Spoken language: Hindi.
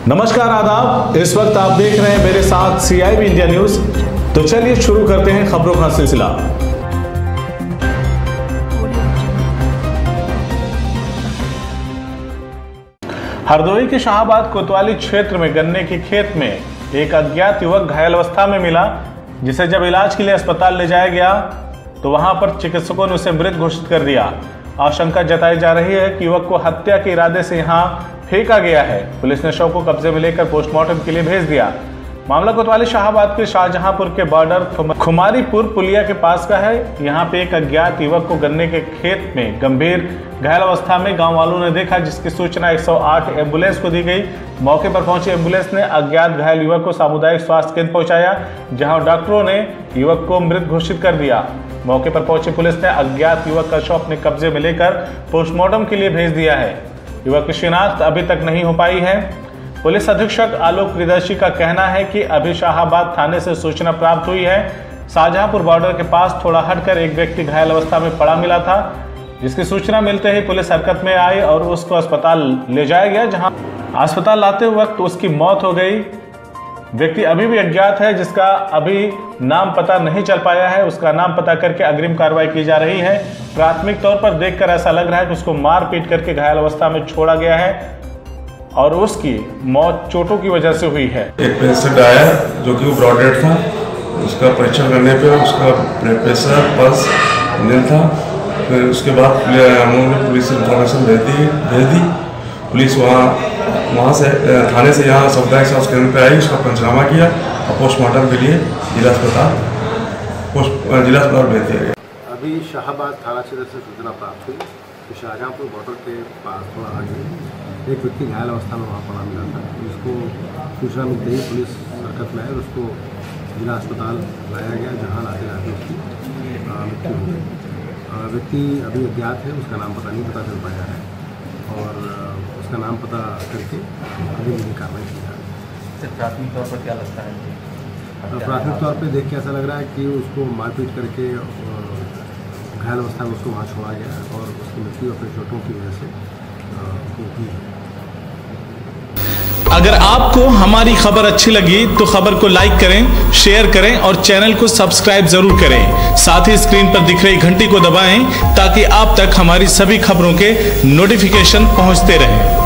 नमस्कार आदाब, इस वक्त आप देख रहे हैं मेरे साथ CIB इंडिया न्यूज। तो चलिए शुरू करते हैं खबरों का सिलसिला। हरदोई के शाहबाद कोतवाली क्षेत्र में गन्ने के खेत में एक अज्ञात युवक घायल अवस्था में मिला, जिसे जब इलाज के लिए अस्पताल ले जाया गया तो वहां पर चिकित्सकों ने उसे मृत घोषित कर दिया। आशंका जताई जा रही है कि युवक को हत्या के इरादे से यहां फेंका गया है। पुलिस ने शव को कब्जे में लेकर पोस्टमार्टम के लिए भेज दिया। मामला कोतवाली शाहबाद के शाहजहांपुर के बॉर्डर खुमारीपुर पुलिया के पास का है। यहाँ पे एक अज्ञात युवक को गन्ने के खेत में गंभीर घायल अवस्था में गांव वालों ने देखा, जिसकी सूचना 108 एम्बुलेंस को दी गई। मौके पर पहुंची एम्बुलेंस ने अज्ञात घायल युवक को सामुदायिक स्वास्थ्य केंद्र पहुंचाया, जहां डॉक्टरों ने युवक को मृत घोषित कर दिया। मौके पर पहुंची पुलिस ने अज्ञात युवक का शव अपने कब्जे में लेकर पोस्टमार्टम के लिए भेज दिया है। युवक की शिनाख्त अभी तक नहीं हो पाई है। पुलिस अधीक्षक आलोक प्रियदर्शी का कहना है कि अभी शाहबाद थाने से सूचना प्राप्त हुई है। शाहजहांपुर बॉर्डर के पास थोड़ा हटकर एक व्यक्ति घायल अवस्था में पड़ा मिला था, जिसकी सूचना मिलते ही पुलिस हरकत में आई और उसको अस्पताल ले जाया गया, जहां अस्पताल लाते वक्त उसकी मौत हो गई। व्यक्ति अभी भी अज्ञात है, जिसका अभी नाम पता नहीं चल पाया है। उसका नाम पता करके अग्रिम कार्रवाई की जा रही है। प्राथमिक तौर पर देखकर ऐसा लग रहा है कि उसको मार पीट करके घायल अवस्था में छोड़ा गया है और उसकी मौत चोटों की वजह से हुई है। एक पेशेंट आया जो कि वो ब्रॉड डेड था। उसका परीक्षण करने पे उसका ब्लड प्रेशर पल्स नील था। फिर उसके बाद हम लोगों ने पुलिस इंफॉर्मेशन भेज दी। पुलिस वहाँ से थाने से यहाँ सामुदायिक स्वास्थ्य केंद्र पे आई, उसका पंचनामा किया और पोस्टमार्टम के लिए जिला अस्पताल भेज दिया गया। अभी शाहबाद थाना क्षेत्र से सूचना प्राप्त हुई कि शाहजहांपुर बॉर्डर के पास थोड़ा आगे एक व्यक्ति घायल अवस्था में वहाँ पड़ा मिला था। उसको सूचना मिलते ही पुलिस हरकत में आई और उसको जिला अस्पताल लाया गया, जहाँ लाते लाते उसकी मृत्यु हो गई। व्यक्ति अभी अज्ञात है, उसका नाम पता नहीं पता चल पाया है और उसका नाम पता करके अभी भी कार्रवाई की जा रही है। प्राथमिक तौर पर क्या लगता है? प्राथमिक तौर पे देख के ऐसा लग रहा है कि उसको मारपीट करके घायल अवस्था में उसको वहाँ छोड़ा गया और उसकी मृत्यु अपने चोटों की वजह से हुई है। अगर आपको हमारी खबर अच्छी लगी तो खबर को लाइक करें, शेयर करें और चैनल को सब्सक्राइब जरूर करें। साथ ही स्क्रीन पर दिख रही घंटी को दबाएं ताकि आप तक हमारी सभी खबरों के नोटिफिकेशन पहुंचते रहें।